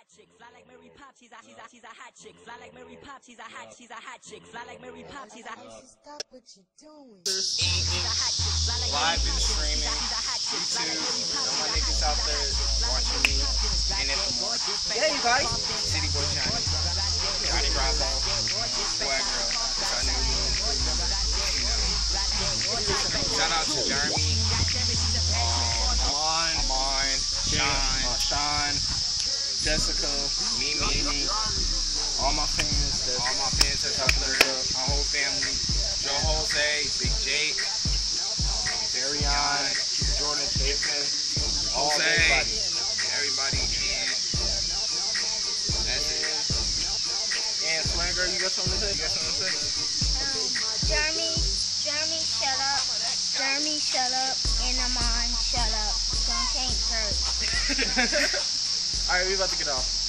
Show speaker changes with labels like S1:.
S1: hot chick. Fly like Mary Poppins. She's a hot chick. Fly like Mary Poppins. She's a hot chick. Fly like Mary Poppins. She's a
S2: Stop what you're doing.
S3: Live and streaming YouTube. All my niggas out there watching me. And if yeah, you guys. City Boy Johnny. Johnny Bravo. Swag Girl. That's our new shout out to Jeremy. Amon. Sean. Jessica. Mimi. All my fans that's out there. My whole family. Joe Jose. Big Jake. Darion. Jordan Chapin. Everybody. That's it. And Swagger, you got something to say?
S4: Jeremy, shut up. Jeremy, shut up. And Amon, shut up. Don't can't curse.
S3: Alright, we about to get off.